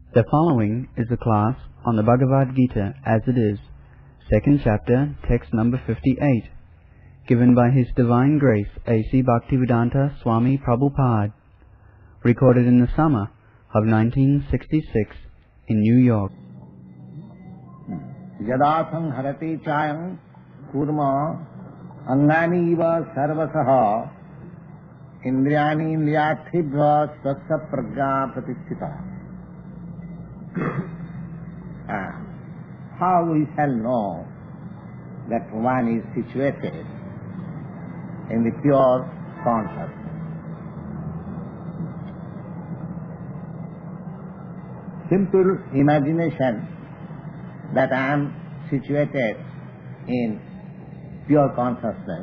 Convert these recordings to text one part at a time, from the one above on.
The following is a class on the Bhagavad Gita as it is, second chapter, text number 58, given by His Divine Grace A.C. Bhaktivedanta Swami Prabhupada, recorded in the summer of 1966 in New York. Yada sanharati chayam kurma angani iva sarvasaha indriyani indriyatibha swasya prajna pratisthita. How we shall know that one is situated in the pure consciousness? Simple imagination that I am situated in pure consciousness.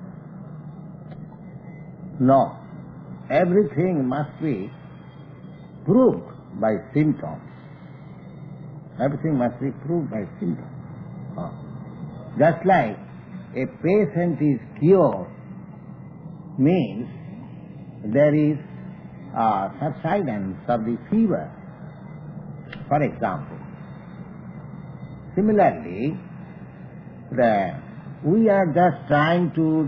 No, everything must be proved by symptoms. Everything must be proved by symptoms. Just like a patient is cured means there is subsidence of the fever, for example. Similarly, we are just trying to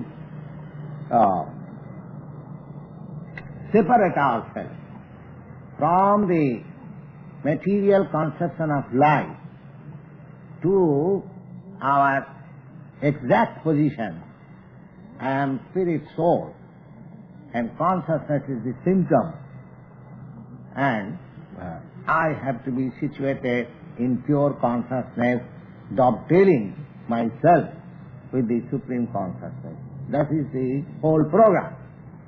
separate ourselves from the material conception of life to our exact position. I am spirit soul and consciousness is the symptom, and I have to be situated in pure consciousness, dovetailing myself with the Supreme Consciousness. That is the whole program.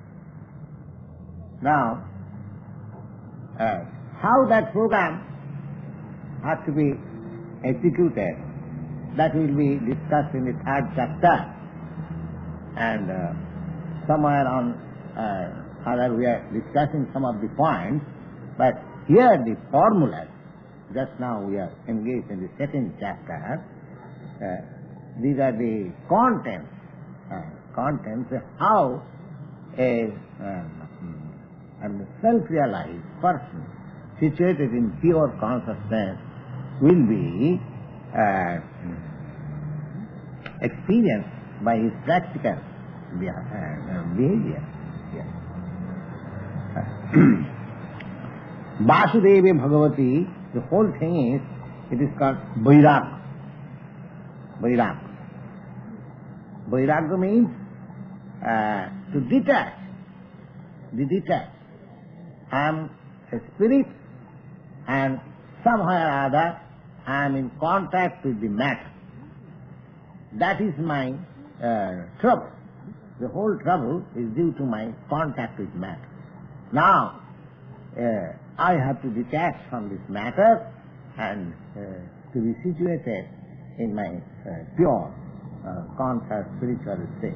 Now, how that program has to be executed, that will be discussed in the third chapter, and somewhere on other we are discussing some of the points, but here the formulas, just now we are engaged in the second chapter, these are the contents, how a self-realized person situated in pure consciousness will be experienced by his practical behavior. Yes. Vasudeva Bhagavati, the whole thing is, it is called Vairag. Vairag. Vairag means to detach. The detach. I am a spirit, and somehow or other I am in contact with the matter. That is my trouble. The whole trouble is due to my contact with matter. Now, I have to detach from this matter and to be situated in my pure, conscious, spiritual state.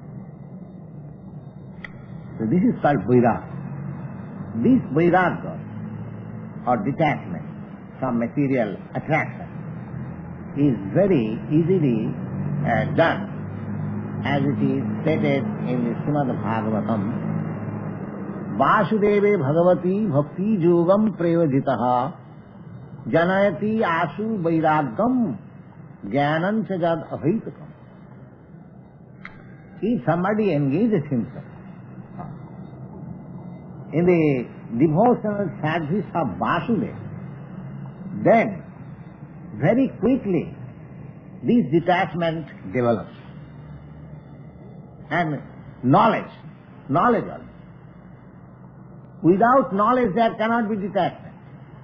So this is called Vairagya. This Vairagya, or detachment from material attraction, is very easily done, as it is stated in the Srimad Bhagavatam. Vasudeve Bhagavati Bhakti Yogam Prayojitaha Janayati Asu Vairagyam Jnanam Chajad Abhitakam. If somebody engages himself in the devotional service of Vasudeva, then very quickly this detachment develops. And knowledge also. Without knowledge there cannot be detachment.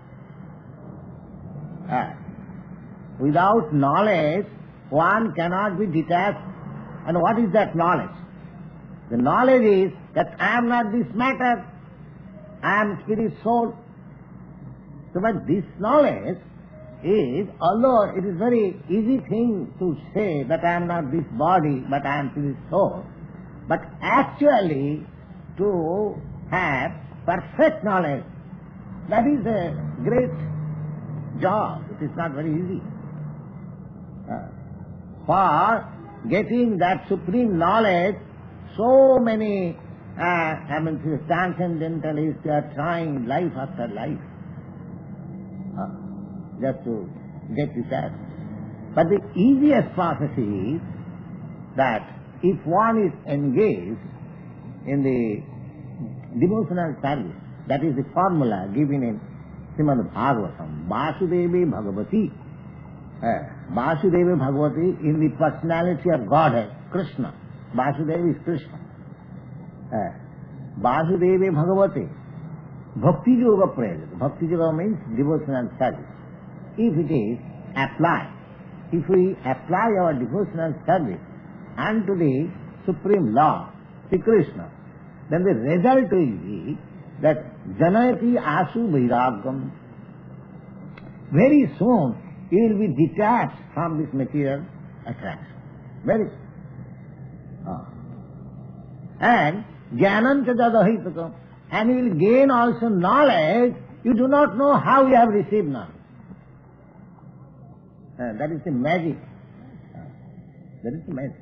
Without knowledge one cannot be detached. And what is that knowledge? The knowledge is that I am not this matter, I am spirit soul. So but this knowledge is, although it is very easy thing to say that I am not this body but I am spirit soul, but actually to have perfect knowledge, that is a great job. It is not very easy. For getting that supreme knowledge, so many transcendentalists are trying life after life. just to get detached. But the easiest process is that if one is engaged in the devotional service, that is the formula given in Srimad Bhagavatam, Vasudeva Bhagavati. Vasudeva Bhagavati in the personality of Godhead, Krishna. Vasudeva is Krishna. Vasudeva Bhagavati. Bhakti Yoga Prayajata. Bhakti Yoga means devotional service. If it is applied, if we apply our devotional service unto the Supreme Lord, Sri Krishna, then the result will be that Janayati Asu Vairagam. Very soon you will be detached from this material attraction. Very soon. And Jnananta Jadahitakam. And you will gain also knowledge. You do not know how you have received knowledge. That is the magic. That is the magic.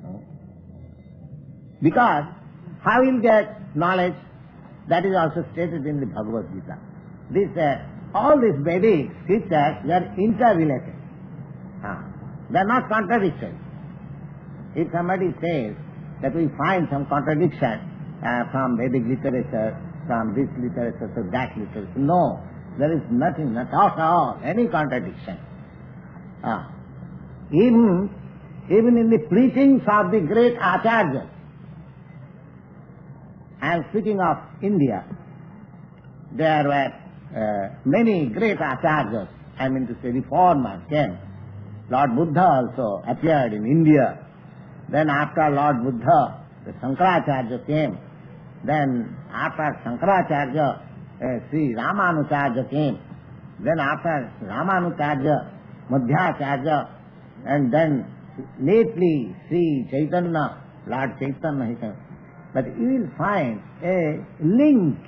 Because how you will get knowledge, that is also stated in the Bhagavad Gita. This, all these Vedic scriptures, they are interrelated. They are not contradictory. If somebody says that we find some contradiction from Vedic literature, from this literature to that literature, no, there is nothing, not at all, any contradiction. Even in the preachings of the great Acharyas, I am speaking of India, there were many great Acharyas, I mean to say reformers came. Lord Buddha also appeared in India. Then after Lord Buddha, the Shankaracharya came. Then after Shankaracharya, Sri Ramanujarya came. Then after Ramanujarya, Madhyacharya, and then lately Sri Chaitanya, Lord Chaitanya, he came. But you will find a link.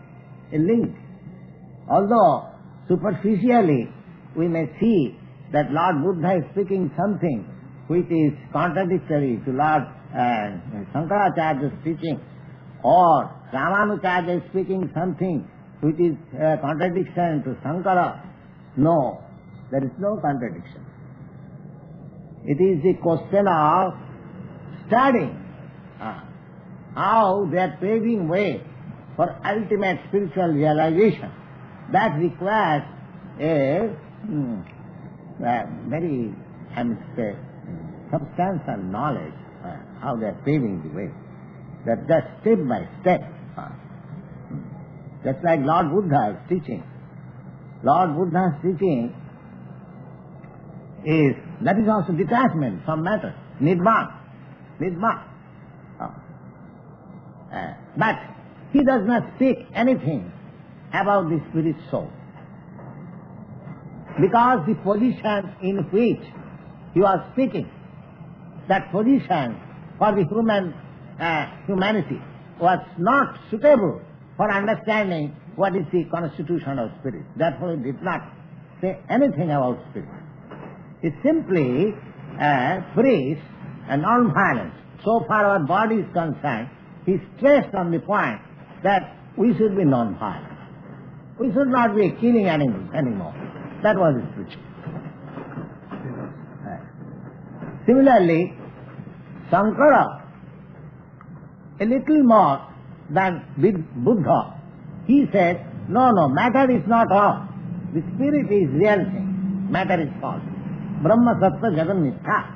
Although superficially we may see that Lord Buddha is speaking something which is contradictory to Lord Shankaracharya's teaching, or Ramanujarya is speaking something which is a contradiction to Shankara. No, there is no contradiction. It is a question of studying how they are paving way for ultimate spiritual realization. That requires a very, I must say, substantial knowledge how they are paving the way. That just step by step. Just like Lord Buddha is teaching. Lord Buddha's teaching is, that is also detachment from matter, Nirvana. But he does not speak anything about the spirit soul. Because the position in which he was speaking, that position for the humanity was not suitable for understanding what is the constitution of spirit. Therefore he did not say anything about spirit. He simply preached a non-violence. So far our body is concerned, he stressed on the point that we should be non-violent. We should not be killing animals anymore. That was his preaching. Similarly, Shankara, a little more than Buddha, he said, no, matter is not all. The spirit is real thing. Matter is false. Brahma Sattva Jagan Mithya.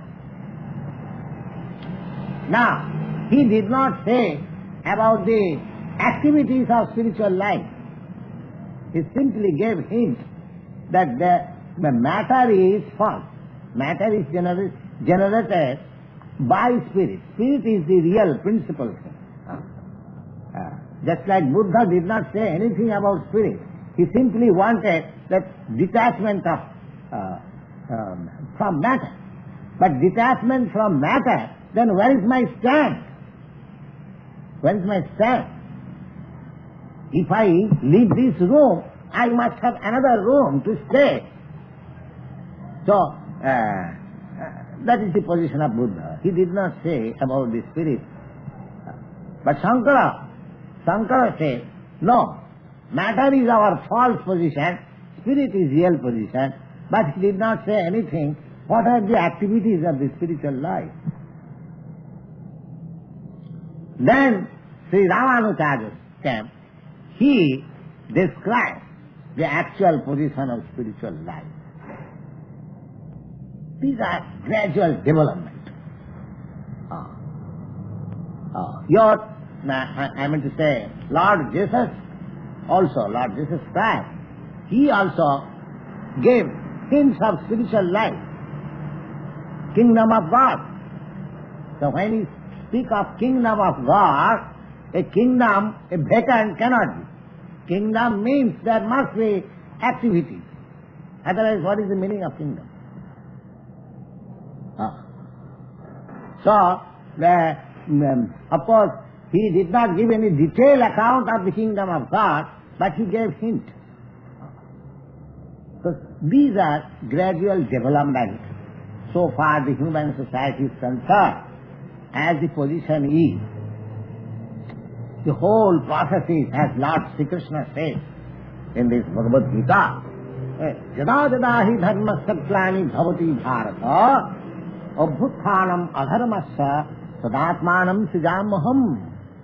Now, he did not say about the activities of spiritual life. He simply gave hints that the matter is false. Matter is generated by spirit. Spirit is the real principal thing. Just like Buddha did not say anything about spirit. He simply wanted that detachment from matter. But detachment from matter, then where is my stand? Where is my stand? If I leave this room, I must have another room to stay. So, that is the position of Buddha. He did not say about the spirit. But Shankara says, no, matter is our false position, spirit is real position, but he did not say anything. What are the activities of the spiritual life? Then Sri Ramanuja came. He described the actual position of spiritual life. These are gradual development. I mean to say, Lord Jesus Christ, he also gave hints of spiritual life, kingdom of God. So when he speak of kingdom of God, a kingdom, a vacant cannot be. Kingdom means there must be activity. Otherwise, what is the meaning of kingdom? So, of course, he did not give any detailed account of the kingdom of God, but he gave hint. So these are gradual development. So far the human society is concerned, as the position is, the whole process is, as Lord Sri Krishna says in this Bhagavad Gita, Jada jada hi dharma saklani bhavati bharata abhuthanam adharmasya sadatmanam sijamaham.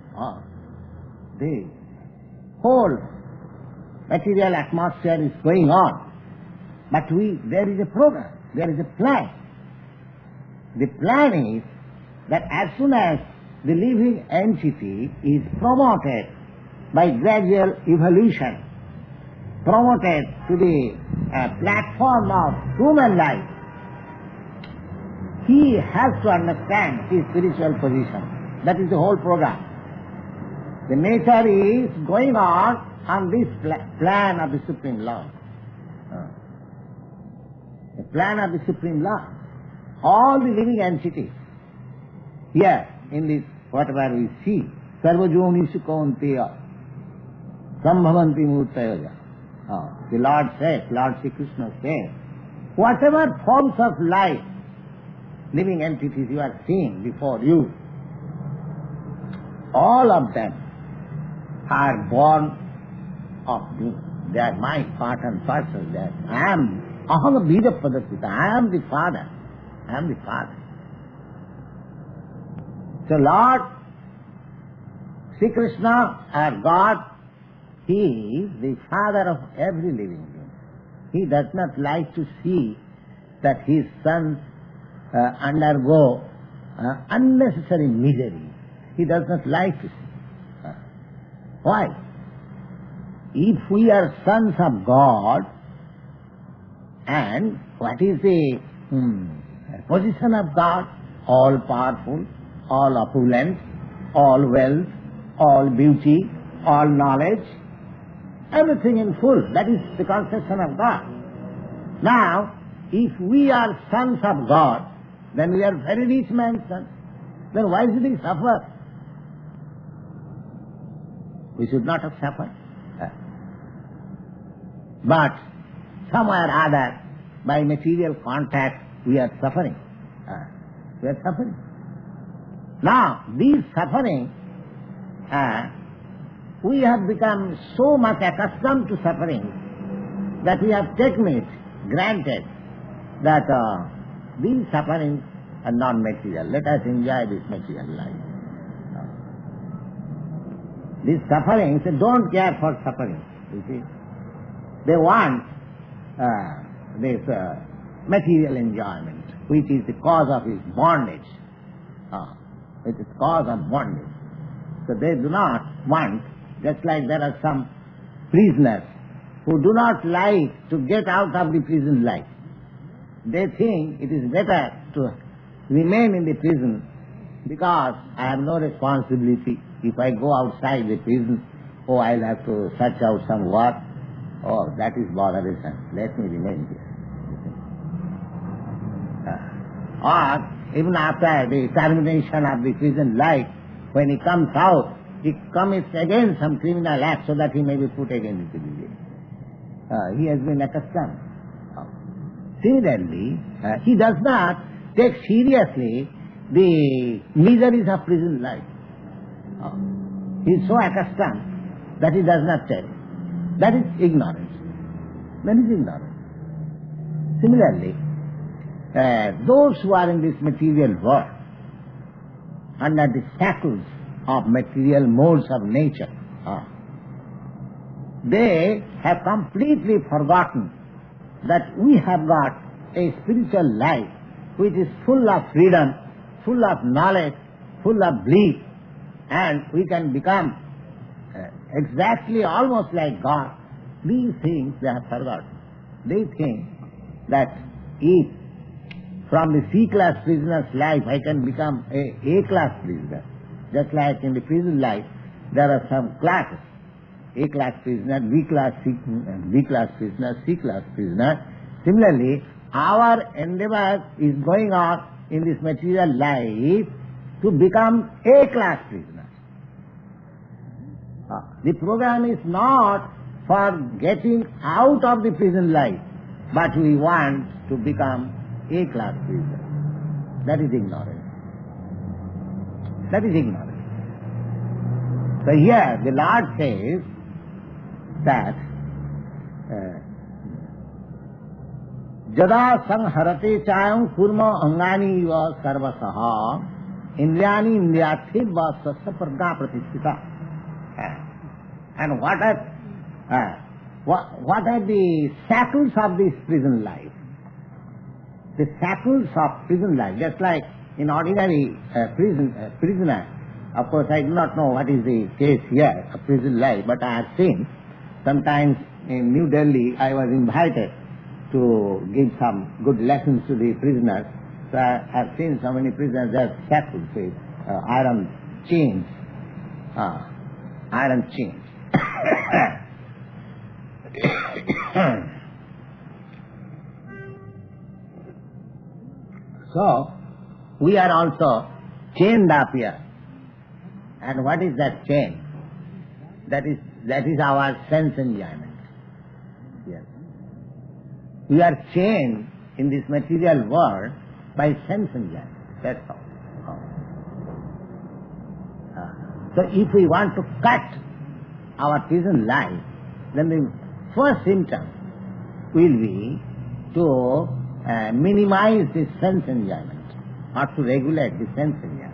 The whole material atmosphere is going on, but there is a program, there is a plan. The plan is that as soon as the living entity is promoted by gradual evolution, promoted to the platform of human life, he has to understand his spiritual position. That is the whole program. The nature is going on this plan of the Supreme Lord. The plan of the Supreme Lord. All the living entities here in this, whatever we see, sarvajonishu kaunteya sambhavanti murtayoja. The Lord says, Lord Sri Krishna says, whatever forms of life, living entities you are seeing before you, all of them are born of me. They are my part and parcel. I am aham bija padasita. I am the Father. I am the Father. So Lord Sri Krishna, our God, He is the Father of every living being. He does not like to see that His sons undergo unnecessary misery. He does not like to see. Why? If we are sons of God, and what is the position of God? All powerful, all opulent, all wealth, all beauty, all knowledge, everything in full. That is the conception of God. Now, if we are sons of God, then we are very rich man's sons. Then why should we suffer? We should not have suffered. But somewhere or other, by material contact, we are suffering. We are suffering. Now, these suffering, we have become so much accustomed to suffering that we have taken it granted that these sufferings are non-material. Let us enjoy this material life. These sufferings, they don't care for suffering, you see. They want this material enjoyment, which is the cause of his bondage. It is cause of bondage. So they do not want, just like there are some prisoners who do not like to get out of the prison life. They think it is better to remain in the prison because I have no responsibility. If I go outside the prison, I'll have to search out some work. That is bothersome. Let me remain here. Or even after the termination of the prison life, when he comes out, he commits again some criminal act so that he may be put again into the jail. He has been accustomed. Similarly, he does not take seriously the miseries of prison life. He is so accustomed that he does not take. That is ignorance. then is ignorance. Similarly, those who are in this material world, under the shackles of material modes of nature, they have completely forgotten that we have got a spiritual life which is full of freedom, full of knowledge, full of bliss, and we can become exactly almost like God. These things they have forgotten. They think that if from the C-class prisoner's life I can become a A-class prisoner, just like in the prison life there are some classes, A-class prisoner, B-class prisoner, C-class prisoner. Similarly, our endeavor is going on in this material life to become A-class prisoners. The program is not for getting out of the prison life, but we want to become A-class prisoner. That is ignorance. That is ignorance. So here the Lord says that Jada sanharate chayam kurma angani va sarvasaha indriyani indriyathe va sasya prajna pratisthita. And what are the shackles of this prison life? The shackles of prison life, just like in ordinary prisoner. Of course, I do not know what is the case here of prison life, but I have seen sometimes in New Delhi I was invited to give some good lessons to the prisoners. So I have seen so many prisoners that are shackled with iron chains. Iron chains. So, we are also chained up here. And what is that chain? That is our sense enjoyment. Yes. We are chained in this material world by sense enjoyment. That's all. So if we want to cut our prison life, then the first symptom will be to minimize the sense enjoyment or to regulate the sense enjoyment.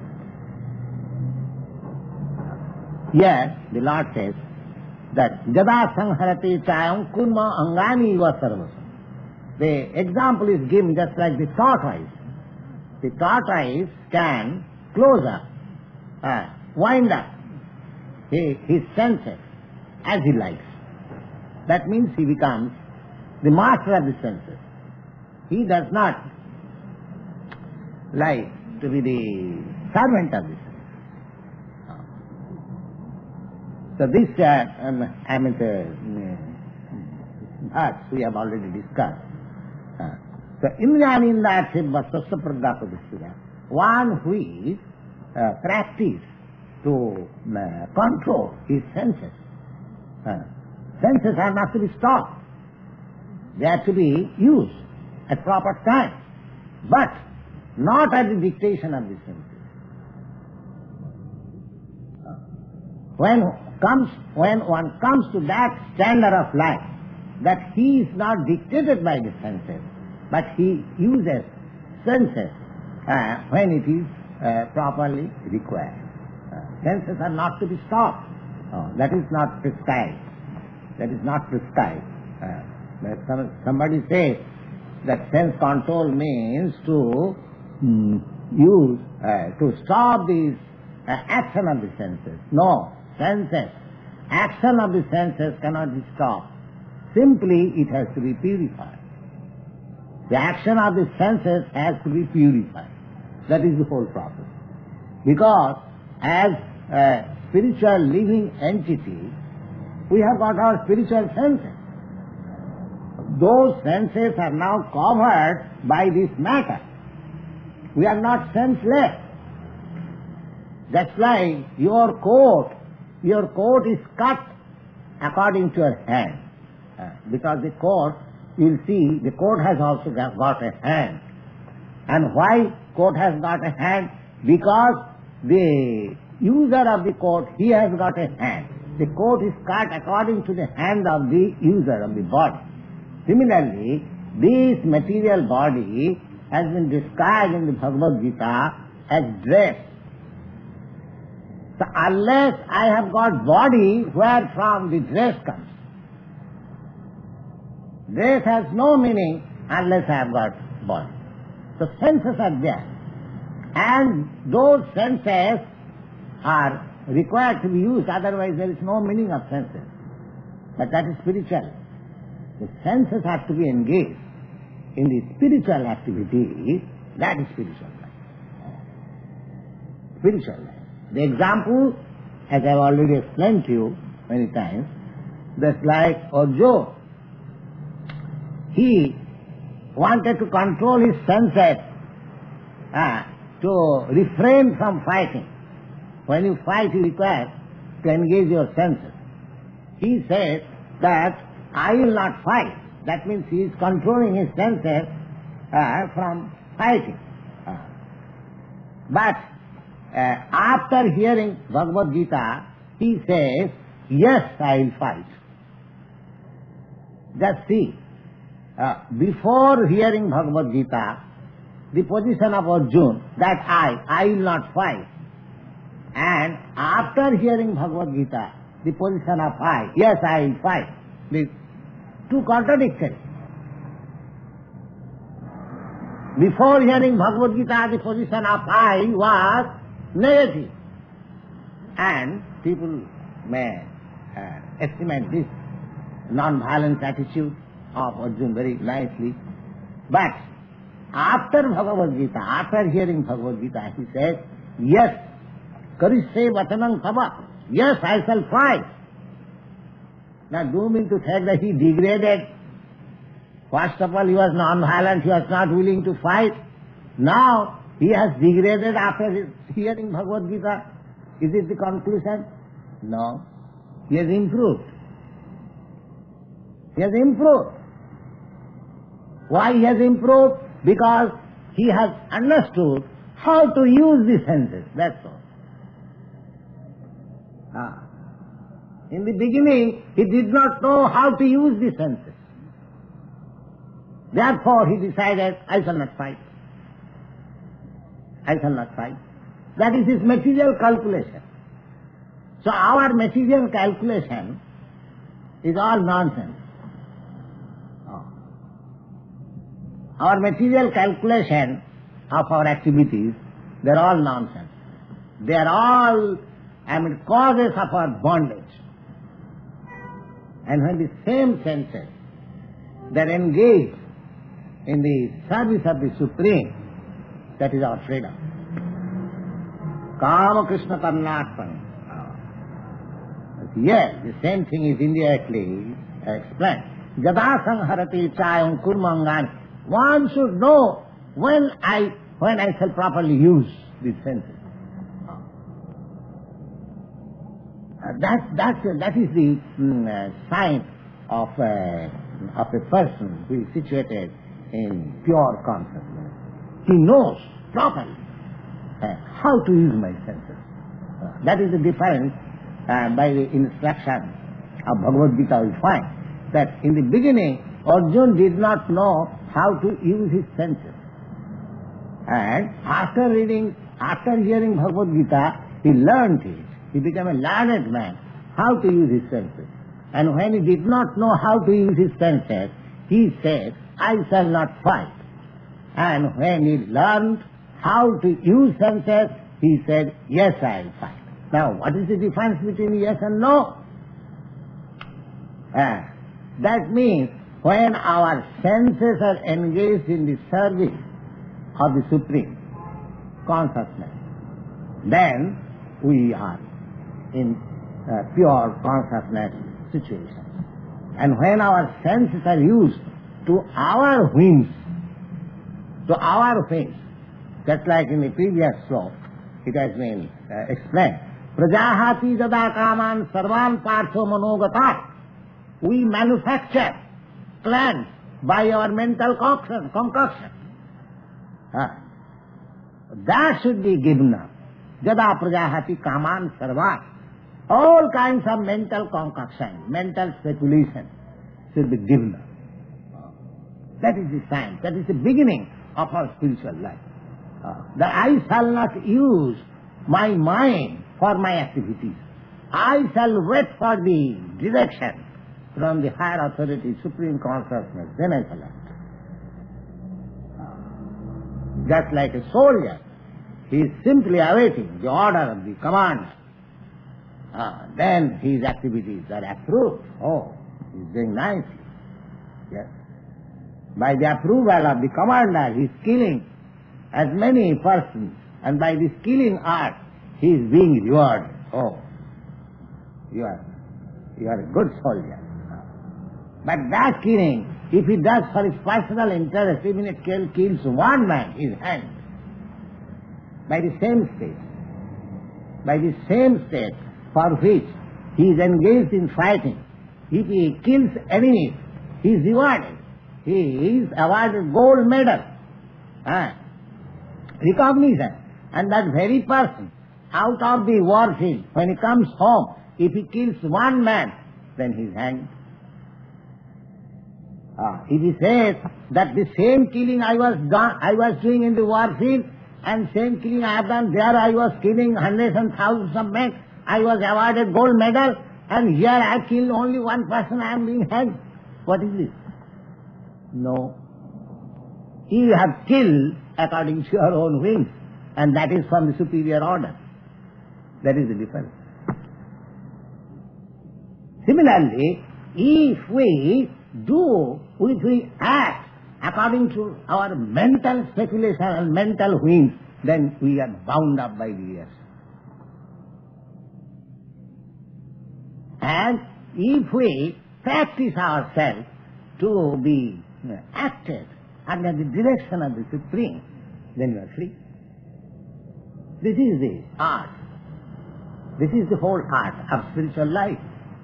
Yes, the Lord says that Jada sanharati chayam kurma angani va sarvasam. The example is given just like the tortoise. The tortoise can close up, wind up his senses as he likes. That means he becomes the master of the senses. He does not like to be the servant of the senses. So this, we have already discussed. So Indriyani indriyathe sasya prajna pratisthita. One who is practiced to control his senses. Senses are not to be stopped. They are to be used at proper time, but not at the dictation of the senses. When one comes to that standard of life, that he is not dictated by the senses, but he uses senses when it is properly required. Senses are not to be stopped. That is not prescribed. That is not prescribed. Somebody says that sense control means to use, to stop the action of the senses. No, senses. Action of the senses cannot be stopped. Simply it has to be purified. The action of the senses has to be purified. That is the whole process. Because as a spiritual living entity, we have got our spiritual senses. Those senses are now covered by this matter. We are not senseless. Just like your coat is cut according to your hand. Because the coat, you'll see, the coat has also got a hand. And why coat has got a hand? Because the user of the coat, he has got a hand. The coat is cut according to the hand of the user of the body. Similarly, this material body has been described in the Bhagavad Gita as dress. So unless I have got body, where from the dress comes? Dress has no meaning unless I have got body. So senses are there. And those senses are required to be used, otherwise there is no meaning of senses. But that is spiritual. The senses have to be engaged in the spiritual activity. That is spiritual life. Spiritual life. The example, as I have already explained to you many times, that's like Arjuna. He wanted to control his senses to refrain from fighting. When you fight, you require to engage your senses. He said that I will not fight. That means he is controlling his senses from fighting. But after hearing Bhagavad Gita, he says, yes, I will fight. Just see, before hearing Bhagavad Gita, the position of Arjuna, that I will not fight. And after hearing Bhagavad Gita, the position of I, yes, I will fight. The two contradictory. Before hearing Bhagavad Gita, the position of I was negative. And people may estimate this non-violent attitude of Arjuna very nicely. But after Bhagavad Gita, after hearing Bhagavad Gita, he says, yes, Karishe Vatanam Tava. Yes, I shall fight. Now, do you mean to say that he degraded? First of all, he was non-violent, he was not willing to fight. Now, he has degraded after hearing Bhagavad Gita. Is it the conclusion? No. He has improved. He has improved. Why he has improved? Because he has understood how to use the senses, that's all. In the beginning, he did not know how to use the senses. Therefore, he decided, I shall not fight. I shall not fight. That is his material calculation. So our material calculation is all nonsense. Our material calculation of our activities, they are all nonsense. They are all, causes of our bondage. And when the same senses, they are engaged in the service of the Supreme, that is our freedom. Kama Krishna Karnatman. Yes, the same thing is indirectly explained. Jada Sangharati Chayam Kurmangan. One should know when I shall properly use these senses. That is the sign of a person who is situated in pure consciousness. He knows properly how to use my senses. That is the difference by the instruction of Bhagavad Gita we find that in the beginning Arjuna did not know how to use his senses. And after hearing Bhagavad Gita, he learned it. He became a learned man, how to use his senses. And when he did not know how to use his senses, he said, I shall not fight. And when he learned how to use senses, he said, yes, I will fight. Now, what is the difference between yes and no? That means when our senses are engaged in the service of the Supreme Consciousness, then we are in pure consciousness situation. And when our senses are used to our whims, just like in the previous sloka, it has been explained. Prajahati jada kaman sarvan partho manogata. We manufacture plans by our mental concoction. That should be given up. Jada prajahati kaman sarvan. All kinds of mental concoction, mental speculation should be given up. That is the science. That is the beginning of our spiritual life. That I shall not use my mind for my activities. I shall wait for the direction from the higher authority, supreme consciousness. Then I shall act. Just like a soldier, he is simply awaiting the order of the commander. Then his activities are approved. Oh, he is doing nicely. Yes. By the approval of the commander, he is killing as many persons, and by this killing art, he is being rewarded. Oh, you are a good soldier. But that killing, if he does for his personal interest, even if it kills one man, he is hanged. By the same state for which he is engaged in fighting. If he kills enemies, he is rewarded. He is awarded gold medal, recognition. And that very person, out of the war field, when he comes home, if he kills one man, then he is hanged. If he says that the same killing I was doing in the war field, and same killing I have done there, I was killing hundreds and thousands of men, I was awarded gold medal, and here I killed only one person, I am being hanged. What is this? No. You have killed according to your own wings, and that is from the superior order. That is the difference. Similarly, if we act according to our mental speculation and mental whims, then we are bound up by the years. And if we practice ourselves to be acted under the direction of the Supreme, then we are free. This is the art. This is the whole art of spiritual life.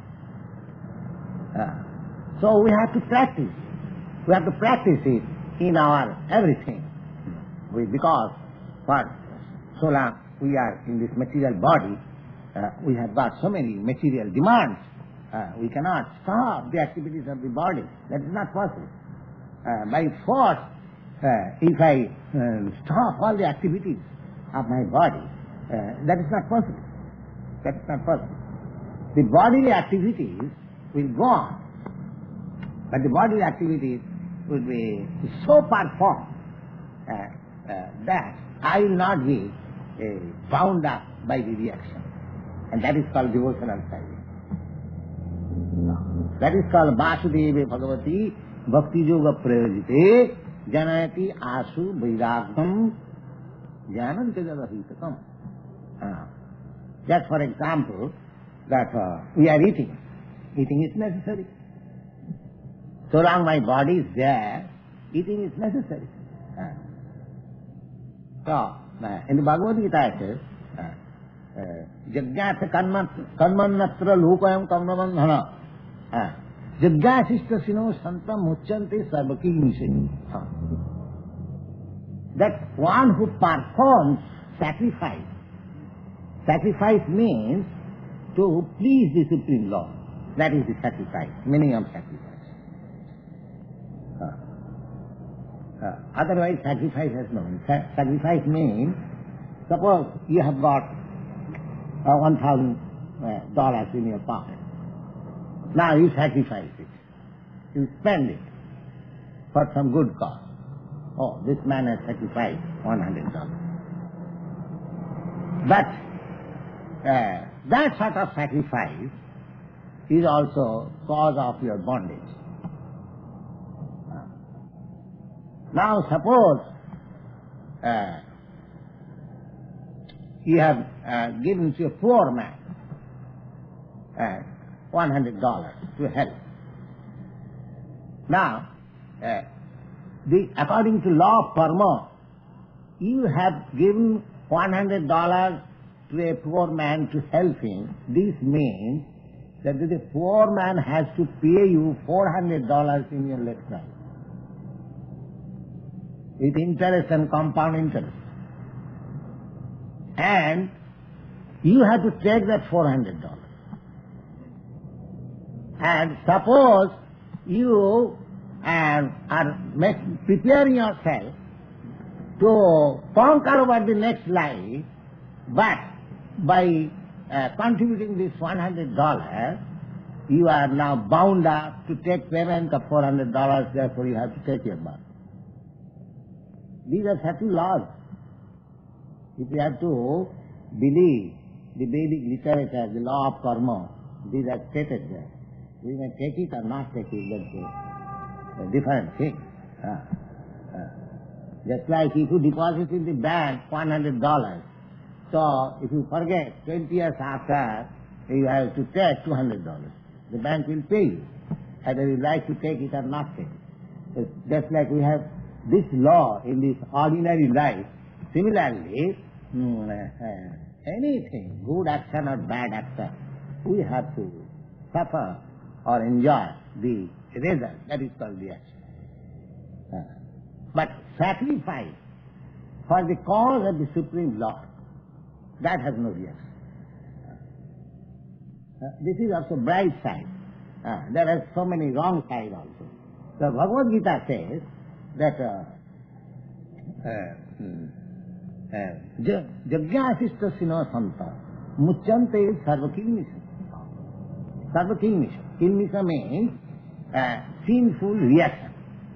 So we have to practice. We have to practice it in our everything. Because for so long we are in this material body, we have got so many material demands. We cannot stop the activities of the body. That is not possible. By force, if I stop all the activities of my body, that is not possible. That is not possible. The bodily activities will go on, but the bodily activities will be so performed that I will not be bound up by the reaction. And that is called devotional service. That is called Vasudeva Bhagavati Bhakti Yoga Prayojite Janayati Asu Vairagam Jananta Javahitakam. Just for example, that we are eating. Eating is necessary. So long my body is there, eating is necessary. So, in the Bhagavad Gita it says, Jagyasa karmannatra lokayam kamnabandhana Jagyasishta sino santam mucchante sarvaki nishani. That one who performs sacrifice. Sacrifice means to please the Supreme Lord. That is the sacrifice, meaning of sacrifice. Otherwise sacrifice has no meaning. Sacrifice means, suppose you have got $1,000 in your pocket. Now you sacrifice it. You spend it for some good cause. Oh, this man has sacrificed $100. But that sort of sacrifice is also cause of your bondage. Now suppose you have given to a poor man $100 to help. Now, according to law of karma, you have given $100 to a poor man to help him. This means that the poor man has to pay you $400 in your lifetime, with interest and compound interest. And you have to take that $400. And suppose you are preparing yourself to conquer over the next life, but by contributing this $100, you are now bound up to take payment of $400, therefore you have to take your birth. These are certain laws. If you have to believe the Vedic literature, the law of karma, these are stated there. We may take it or not take it, that's a different thing. Just like if you deposit in the bank $100, so if you forget, 20 years after, you have to take $200. The bank will pay you, either you like to take it or not take it. It's just like we have this law in this ordinary life. Similarly, anything, good action or bad action, we have to suffer or enjoy the result. That is called the action. But sacrifice for the cause of the Supreme Lord, that has no reaction. This is also bright side. There are so many wrong sides also. The Bhagavad Gita says that Jagyasistasino santa muchante sarvakilmisha. Sarvakilmisha. Kilmisha means sinful reaction.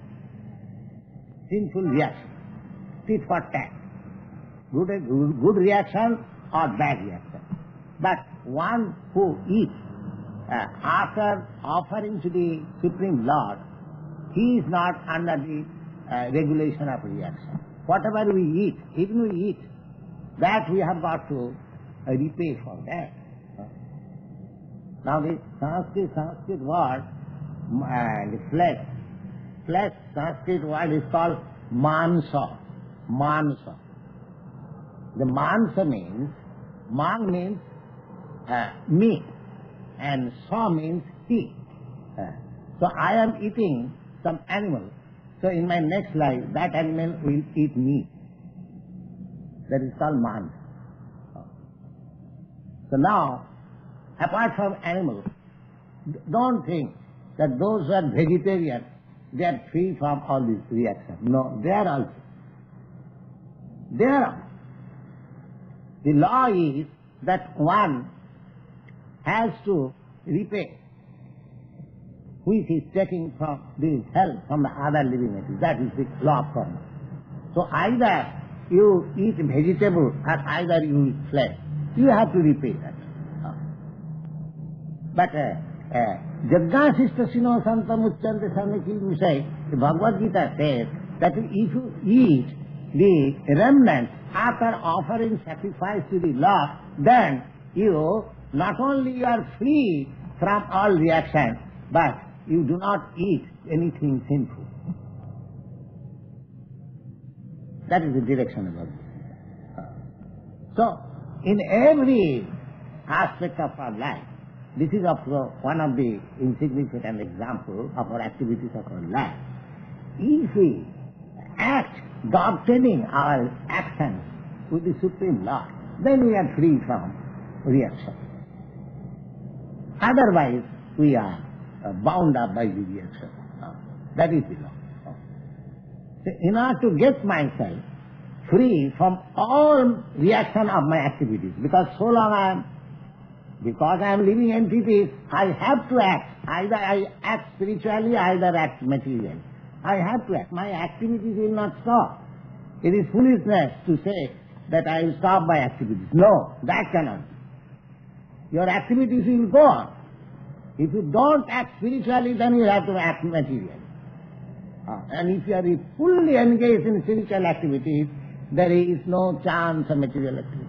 Sinful reaction. Tit for tat. Good reaction or bad reaction. But one who eats after offering to the Supreme Lord, he is not under the regulation of reaction. Whatever we eat, even we eat, that we have got to repay for that. Now the Sanskrit word, the flesh, Sanskrit word is called mansa. Mansa. The mansa means, man means meat, and sa means eat. So I am eating some animal. So in my next life, that animal will eat me. That is called mansa. So now, apart from animals, don't think that those who are vegetarian, they are free from all these reactions. No, they are also. They are also. The law is that one has to repay which is taking from the help from the other living entities. That is the law of karma. So either you eat vegetable or either you eat flesh. You have to repay that. But Jagyasistasino santa muchante sarvakil misai, the Bhagavad Gita says that if you eat the remnants after offering sacrifice to the Lord, then you not only you are free from all reactions, but you do not eat anything sinful. That is the direction of it. So, in every aspect of our life, this is one of the insignificant examples of our activities of our life. If we act obtaining our actions with the Supreme Lord, then we are free from reaction. Otherwise, we are bound up by the reaction. That is the law. So in order to get myself free from all reaction of my activities, because so long because I am living entities, I have to act. Either I act spiritually, either act materially. I have to act. My activities will not stop. It is foolishness to say that I will stop my activities. No, that cannot be. Your activities will go on. If you don't act spiritually, then you have to act materially. And if you are fully engaged in spiritual activities, there is no chance of material activity.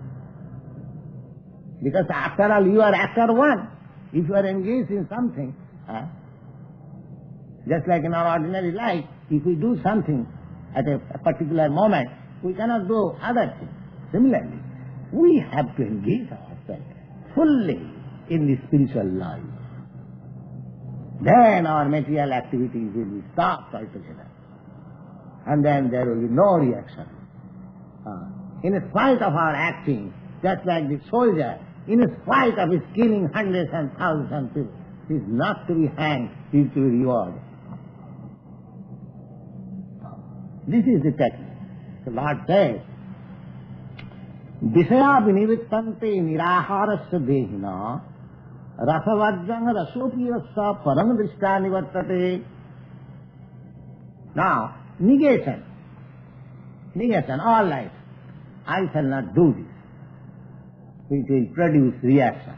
Because after all, you are actor one. If you are engaged in something, just like in our ordinary life, if we do something at a particular moment, we cannot do other things. Similarly, we have to engage ourselves fully in the spiritual life. Then our material activities will be stopped altogether. And then there will be no reaction. In spite of our acting, just like the soldier, in spite of his killing hundreds and thousands of people, he is not to be hanged, he is to be rewarded. This is the technique. The Lord says, Vishaya vinivrittante niraharasya dehina rasavajjang rasopiyasya paramdrishta nivartate. Now, negation, all life. I shall not do this. It will produce reaction.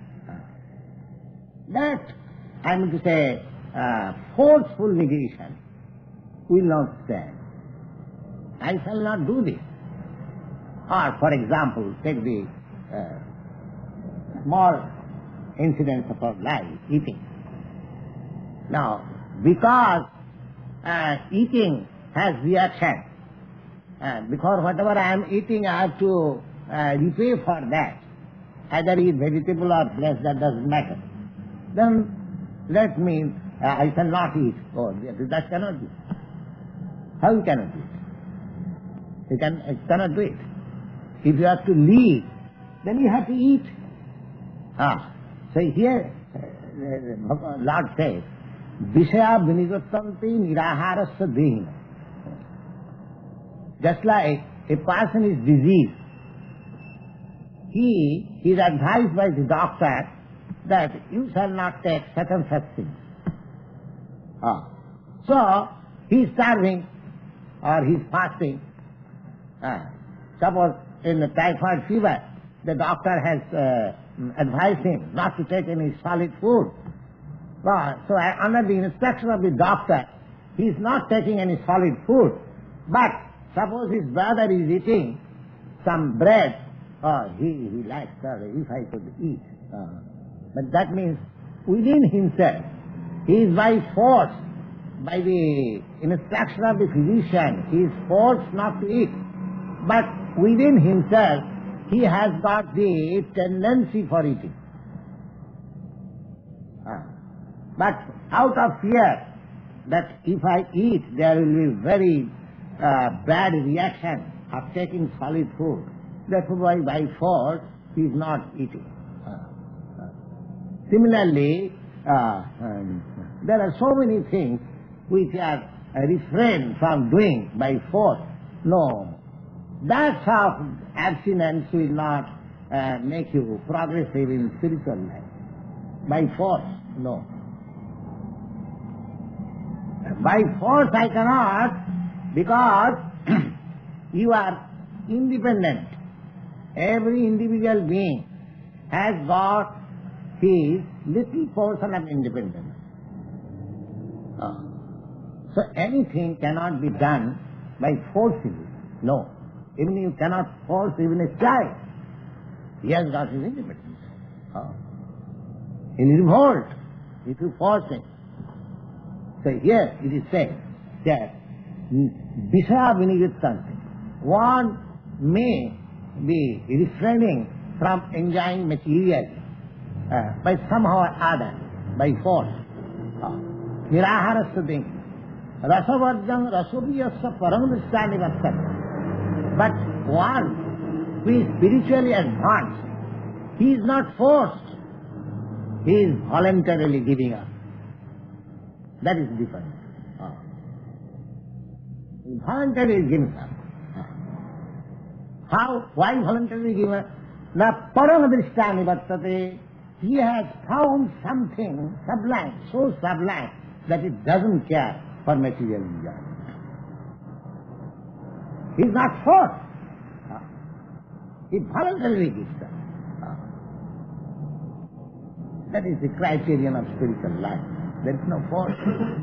That, I mean to say, forceful negation will not stand. I shall not do this. Or, for example, take the small incidents of our life, eating. Now, because eating has reaction, because whatever I am eating, I have to repay for that. Either eat vegetable or flesh, that doesn't matter. Then that means I shall not eat. Oh, that cannot be. How you cannot do it? You cannot do it. If you have to leave, then you have to eat. So here, Lord says, Vishaya vinivrittanti niraharasya dehina. Just like a person is diseased, he is advised by the doctor that you shall not take such and such things. So, he is starving or he is fasting. Suppose in the typhoid fever, the doctor has advised him not to take any solid food. So under the instruction of the doctor, he is not taking any solid food. But suppose his brother is eating some bread, he likes that, if I could eat. But that means within himself, he is by force, by the instruction of the physician, he is forced not to eat. But within himself, he has got the tendency for eating. But out of fear that if I eat, there will be very bad reaction of taking solid food, therefore by force he is not eating. Similarly, there are so many things which are refrained from doing by force. No, that of abstinence will not make you progressive in spiritual life. By force, no. By force I cannot, because you are independent. Every individual being has got his little portion of independence. So anything cannot be done by forcing it. No. Even you cannot force even a child. He has got his independence. He will revolt if you force him. So here it is said that Vishaya vinivrittante. One may be refraining from enjoying material by somehow or other, by force. Niraharasya dehina. Rasavajjang rasopiyasya paramdrishta nivartate. But one who is spiritually advanced, he is not forced. He is voluntarily giving up. That is different. He voluntarily gives up. How? Why voluntarily give up? Na paramdrishta nivartate. He has found something sublime, so sublime that it doesn't care for material enjoyment. He is not forced. He voluntarily gives up. That is the criterion of spiritual life. There is no force.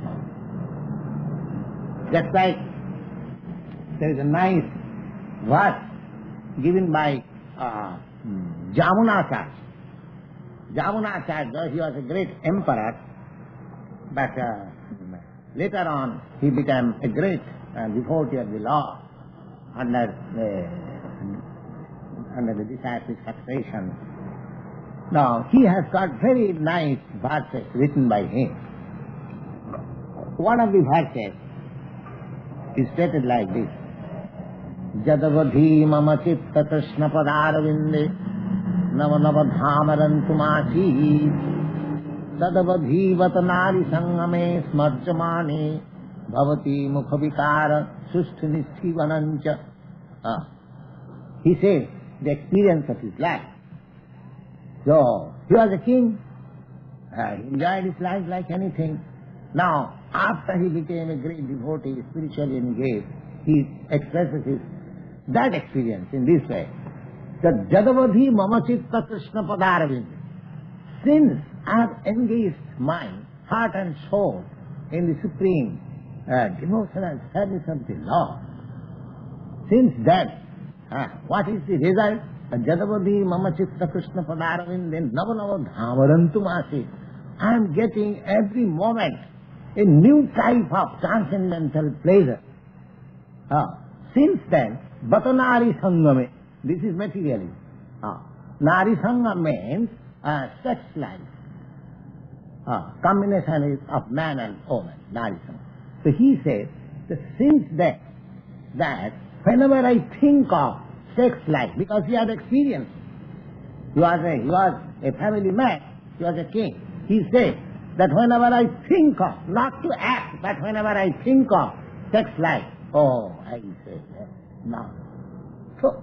Just like there is a nice verse given by Jamunacharya. Jamunacharya, he was a great emperor, but later on he became a great devotee of the Lord under the disciplic succession. Now, he has got very nice verses written by him. One of the verses is stated like this: Jadavadhi mama chitta krishna padarvinde nava nava dhamarantumasi Tadavadhi vatanari sangame smarjamane bhavati mukhavikara susthinistivanancha. He says the experience of his life. So, he was a king. He enjoyed his life like anything. Now, after he became a great devotee, spiritually engaged, he expresses that experience in this way. That Jadavadhi mama chitta Krishna padaravind. Since I have engaged mind, heart and soul in the supreme devotional service of the Lord, since then, what is the result? Jadavadhi mama chitta Krishna padaravind navanava dhamarantu masi. I am getting every moment a new type of transcendental pleasure. Since then, Batanari Sangame, this is materialism. Nari Sangam means sex life. Combination is of man and woman, Nari Sangam. So he says that since then, that whenever I think of sex life, because he had experience, he was a family man, he was a king. He says that whenever I think of, not to act, but whenever I think of sex life, oh, I say, now. So,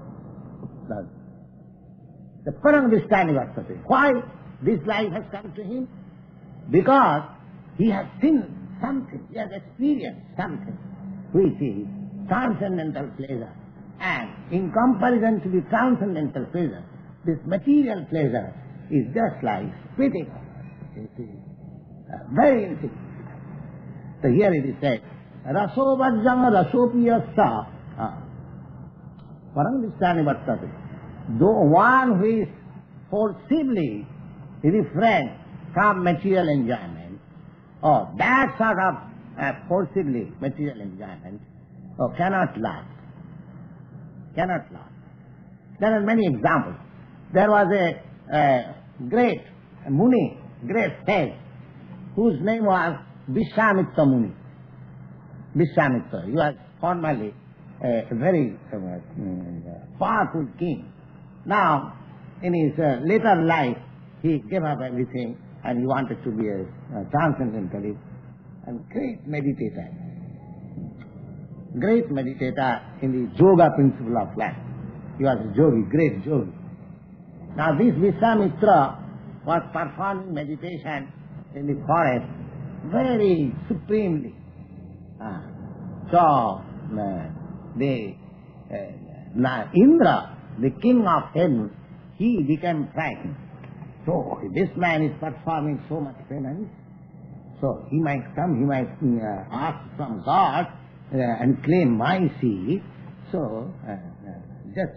the Parangdishtani Vartate. Why this life has come to him? Because he has seen something, he has experienced something, which is transcendental pleasure. And in comparison to the transcendental pleasure, this material pleasure is just like spitting. It is very insignificant. So here it is said, Raso vajjam rasopiyassa Parangdishtani Vartate. Though one who is forcibly refrained from material enjoyment, or that sort of forcibly material enjoyment, cannot last. Cannot last. There are many examples. There was a great Muni, great sage, whose name was Vishwamitra Muni. Vishwamitra. He was formerly a very powerful king. Now, in his later life, he gave up everything and he wanted to be a transcendentalist and great meditator. Great meditator in the yoga principle of life. He was a yogi, great yogi. Now this Vishwamitra was performing meditation in the forest very supremely. So Indra, the king of heaven, he became frightened. So this man is performing so much penance, so he might come, he might ask from God and claim my seat. So just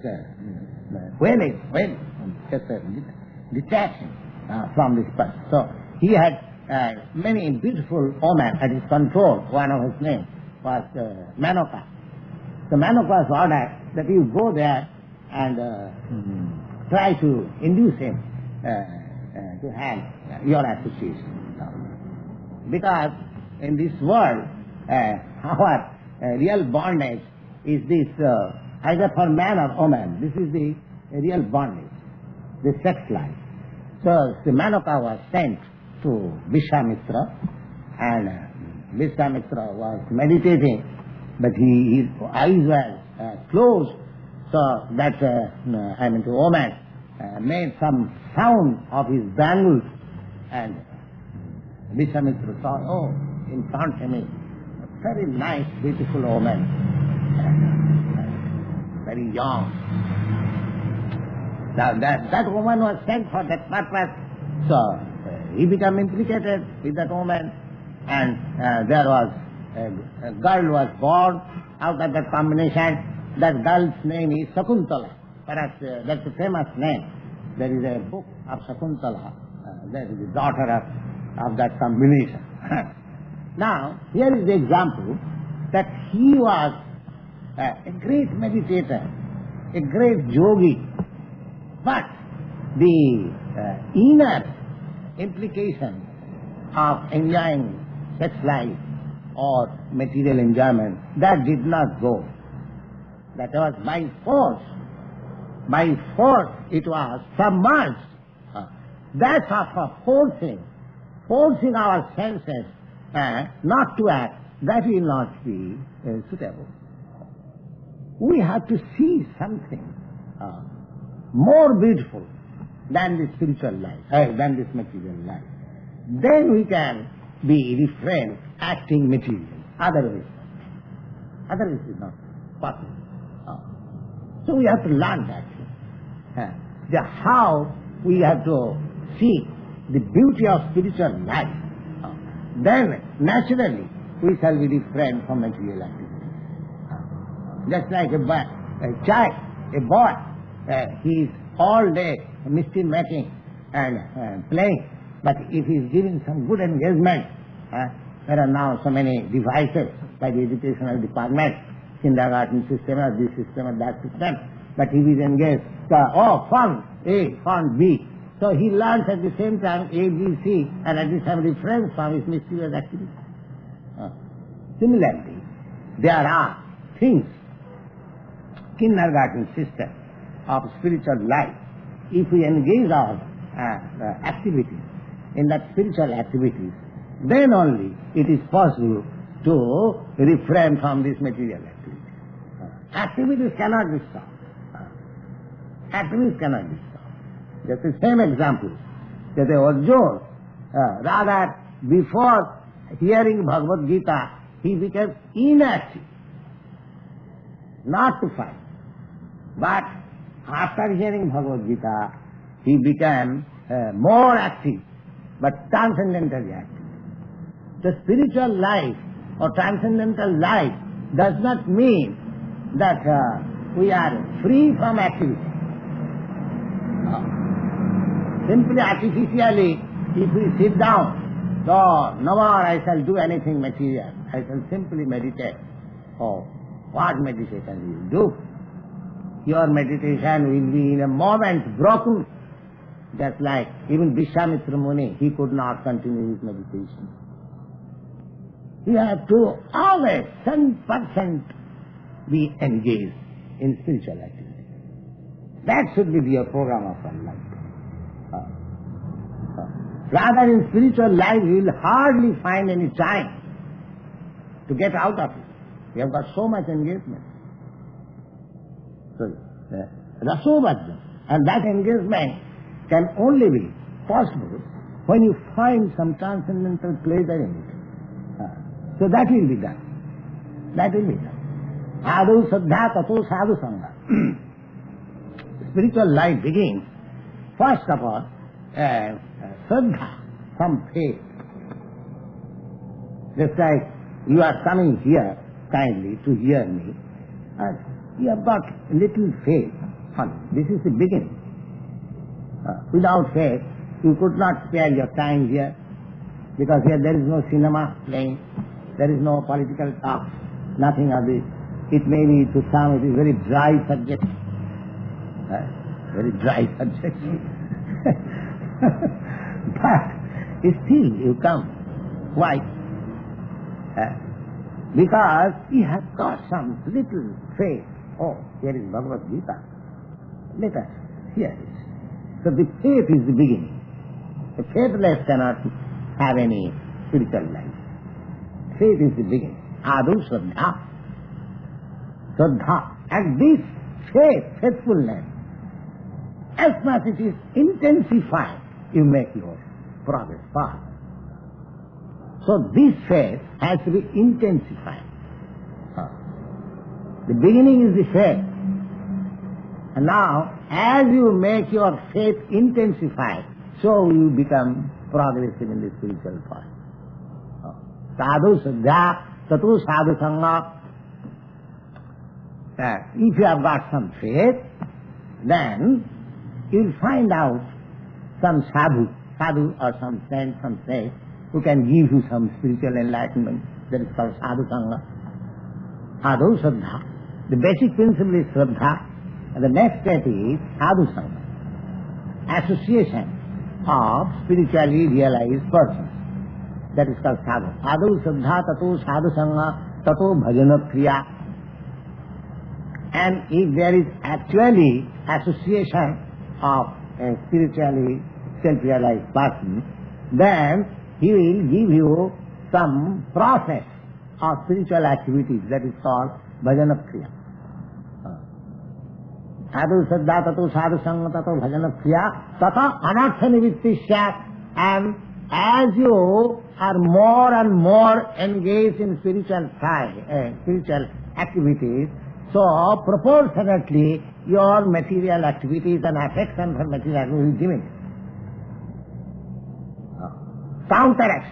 detach him from this person. So he had many beautiful women at his control. One of his names was Manoka. So Manoka was ordered that you go there and try to induce him to have your association. Because in this world, our real bondage is this, either for man or woman. This is the real bondage, the sex life. So the Manoka was sent to Vishwamitra, and Vishwamitra was meditating, but his eyes were closed, so that the woman made some sound of his bangles, and Vishwamitra saw, oh, in front of me, a very nice, beautiful woman, very young. Now that woman was sent for that purpose, so he became implicated with that woman, and there was a girl was born out of that combination. That girl's name is Sakuntala. Perhaps that's a famous name. There is a book of Sakuntala. That is the daughter of that combination. Now, here is the example that he was a great meditator, a great yogi, but the inner implication of enjoying sex life or material enjoyment, that did not go. That was by force. By force it was submerged. That's of forcing our senses not to act, that will not be suitable. We have to see something more beautiful than the spiritual life, than this material life. Then we can be refrained acting material. Otherwise is not possible. So we have to learn that. How we have to see the beauty of spiritual life. Then naturally we shall be refrained from material activity. Just like a child, a boy, he is all day mischief making and playing. But if he is given some good engagement, there are now so many devices by the educational department, kindergarten system or this system or that system. But if he is engaged, fun A, fun B. So he learns at the same time A, B, C, and at the same refrains from his mischievous activity. Similarly, there are things, kindergarten system of spiritual life. If we engage our activities in that spiritual activities, then only it is possible to refrain from this material activity. Activities cannot be stopped. Activities cannot be stopped. Just the same example that Arjuna, rather before hearing Bhagavad Gita, he became inactive, not to fight. But after hearing Bhagavad Gita, he became more active, but transcendentally active. The spiritual life or transcendental life does not mean that we are free from activity. Simply artificially, if we sit down, so no more I shall do anything material. I shall simply meditate. Oh, what meditation you do? Your meditation will be in a moment broken. Just like even Vishwamitra Muni, he could not continue his meditation. You have to always 100% be engaged in spiritual activity. That should be your program of our life. Rather in spiritual life, you will hardly find any time to get out of it. We have got so much engagement. So, Rasovajja. And that engagement can only be possible when you find some transcendental pleasure in it. So that will be done. That will be done. Adu saddha tato sadhu sangha. Spiritual life begins, first of all, saddha, some faith. Just like you are coming here kindly to hear me, and you have got little faith. This is the beginning. Without faith, you could not spare your time here, because here there is no cinema playing, there is no political talk, nothing of this. It may be to some, it is very dry subject. Very dry subject. But still you come. Why? Because you have got some little faith. Oh, here is Bhagavad Gita. Let us hear it. So the faith is the beginning. The faithless cannot have any spiritual life. Faith is the beginning. Adu Shraddha. Shraddha. And this faith, faithfulness, as much it is intensified, you make your progress fast. So this faith has to be intensified. The beginning is the faith. And now, as you make your faith intensify, so you become progressive in the spiritual path. Sadhu Saddha, Tatu Sadhu Sangha. If you have got some faith, then you'll find out some sadhu or some saint, some saint, who can give you some spiritual enlightenment. That is called Sadhu Sangha. Sadhu Saddha. The basic principle is Shraddha. And the next step is Sadhu Sangha. Association of spiritually realized persons. That is called Sadhu. Sadhu Saddha Tato Sadhu Sangha Tato Bhajana Kriya. And if there is actually association of a spiritually self-realized person, then he will give you some process of spiritual activities. That is called bhajana kriya. Sadhu saddha tato sadhu sangha tato bhajana kriya tata anartha nivitti syat. And as you are more and more engaged in spiritual activities, so proportionately your material activities and affection for material activities will diminish. Counteract.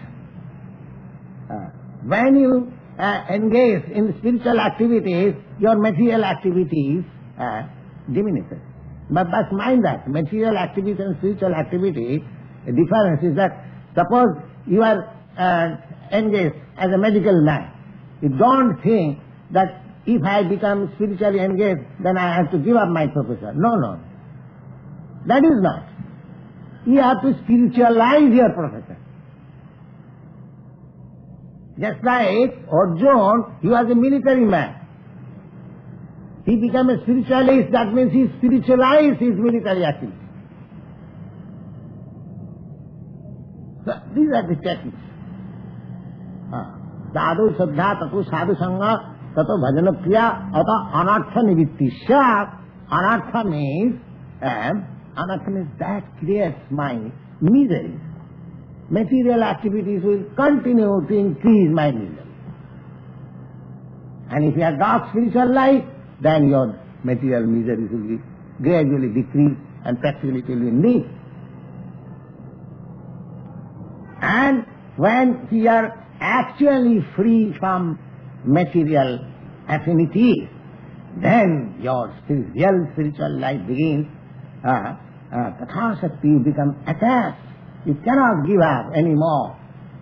When you engage in spiritual activities, your material activities diminishes. But mind that material activities and spiritual activities, the difference is that suppose you are engaged as a medical man. You don't think that if I become spiritually engaged, then I have to give up my profession. No. That is not. You have to spiritualize your profession. Just like Arjuna, he was a military man. He became a spiritualist, that means he spiritualized his military activity. So these are the techniques. Sadhu saddha tato sadhu sangha tato bhajana kriya ata anartha nivitti syat. Anartha means that creates my misery. Material activities will continue to increase my misery. And if you have got spiritual life, then your material miseries will be gradually decreased and practically it will be nil. And when we are actually free from material affinities, then your real spiritual life begins. Tatha Shakti, you become attached. You cannot give up anymore.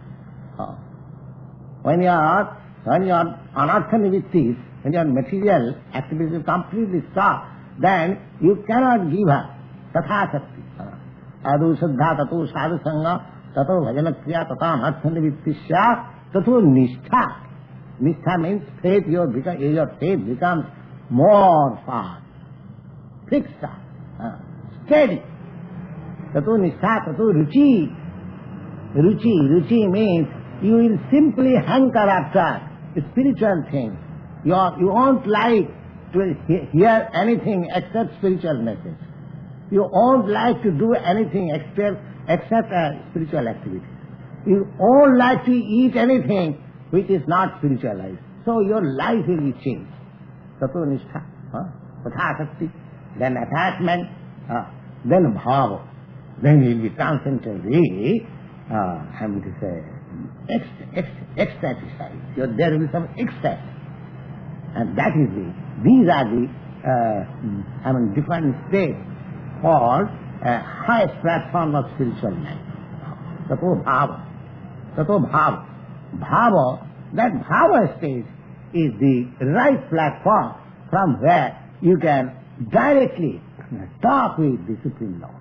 When you are anartha nivittis, when your material activities completely stop, then you cannot give up. Tatha Shakti. Sadhu saddha tato sadhu sangha tato bhajana kriya tata anartha nivittis syat tato nishtha. Nishtha means faith. Your faith becomes more firm, fixed, steady. Tato nishtha, tato ruchi. Ruchi means you will simply hanker after spiritual things. You won't like to hear anything except spiritual message. You won't like to do anything except spiritual activity. You won't like to eat anything which is not spiritualized. So your life will be changed. Tato nishtha, tatha shakti, then attachment, then bhava. Then you will be transcendently, ecstaticized. There will be some ecstasy. And that is these are the different states called highest platform of spiritual life. Tato bhava. Bhava, that bhava stage is the right platform from where you can directly talk with the Supreme Lord.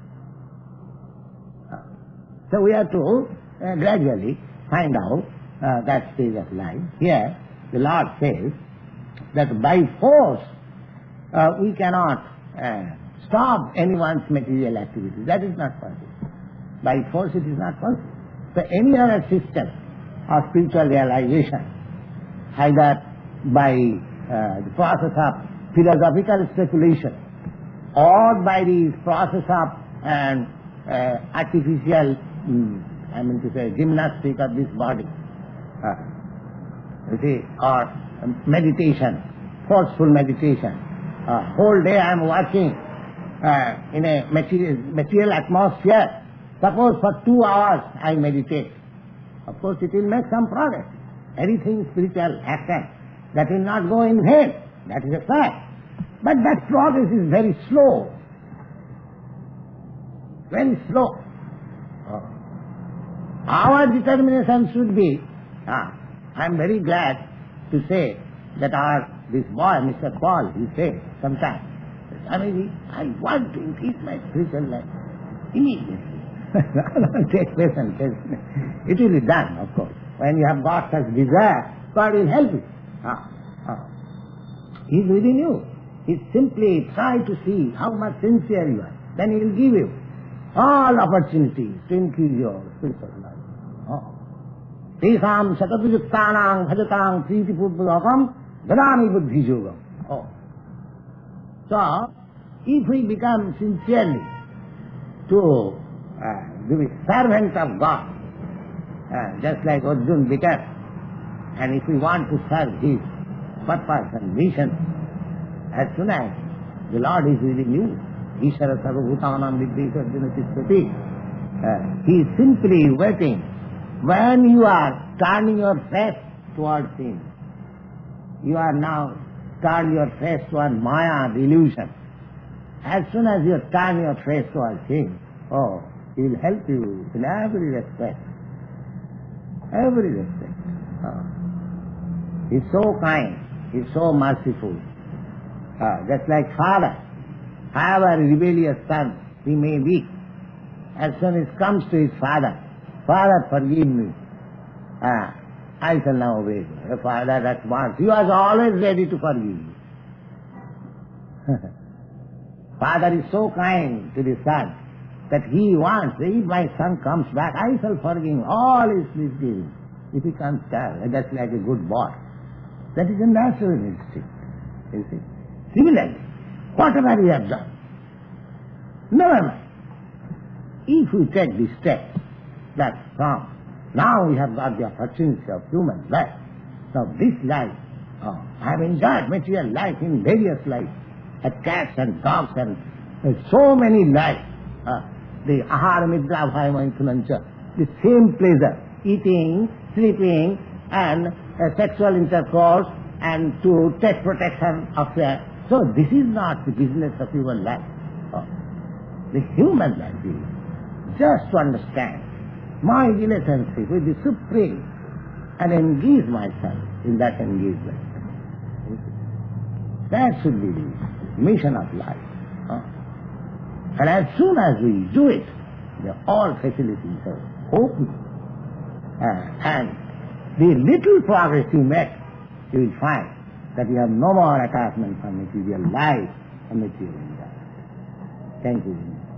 So we have to gradually find out that stage of life. Here the Lord says that by force we cannot stop anyone's material activity. That is not possible. By force it is not possible. So any other system of spiritual realization, either by the process of philosophical speculation or by the process of artificial gymnastic of this body, or meditation, forceful meditation. Whole day I am working in a material atmosphere. Suppose for 2 hours I meditate. Of course it will make some progress. Anything spiritual action, that will not go in vain. That is a fact. But that progress is very slow. Very slow. Our determination should be, I am very glad to say that this boy, Mr. Paul, he said sometimes, I want to increase my spiritual life immediately. Take patience. It will be done, of course. When you have got such desire, God will help you. He is within you. He simply try to see how much sincere you are. Then He will give you all opportunities to increase your spiritual life. Tesam satadujuktanang bhajatanang priti purvakam dadami buddhi yogam. Oh. So, if we become sincerely to be servants of God, just like Arjuna became, and if we want to serve his purpose and mission, as soon as the Lord is within you, Ishara Sarvabhutanam Viddhi Arjuna Tispati, he is simply waiting when you are turning your face towards him. You are now turned your face towards Maya, the illusion. As soon as you turn your face towards him, oh, he will help you in every respect. Every respect. He is so kind, he is so merciful. Just like father, however rebellious son he may be, as soon as he comes to his father, Father, forgive me. I shall now obey you. The father at once, he was always ready to forgive you. Father is so kind to the son that he wants, if my son comes back, I shall forgive him all his misdeeds. If he comes back, that's like a good boy. That is a natural instinct, you see. Similarly, whatever we have done, never mind. If we take this step, that's wrong. Now we have got the opportunity of human life. Now this life, I have enjoyed material life in various lives, cats and dogs and so many lives. The ahara nidra bhaya maithunancha, the same pleasure, eating, sleeping and sexual intercourse and to take protection of their... So this is not the business of human life. The human life is just to understand my relationship with the Supreme and engage myself in that engagement. That should be the mission of life. And as soon as we do it, all facilities are open. And the little progress you make, you will find that you have no more attachment for material life and material life. Thank you.